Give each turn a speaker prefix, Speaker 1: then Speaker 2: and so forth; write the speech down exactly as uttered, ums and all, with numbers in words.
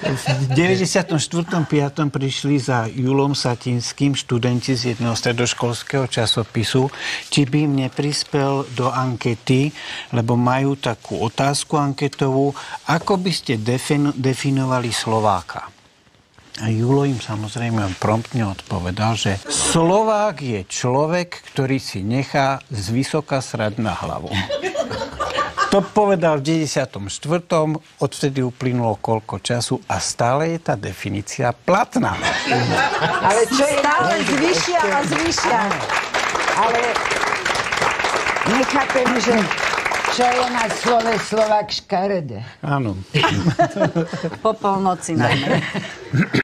Speaker 1: V deväťdesiatom štvrtom piatom prišli za Julom Satinským študenti z jedného stredoškolského časopisu, či by im neprispel do ankety, lebo majú takú otázku anketovú, ako by ste defin- definovali Slováka. A Julo im samozrejme promptne odpovedal, že Slovák je človek, ktorý si nechá zvysoka srať na hlavu. To povedal v deväťdesiatom štvrtom Odvtedy uplynulo koľko času a stále je tá definícia platná.
Speaker 2: Ale čo je stále zvyšia a zvyšia. Ale nechápem, že čo je na slove Slovák škaredé.
Speaker 1: Áno.
Speaker 3: Po polnoci najmä.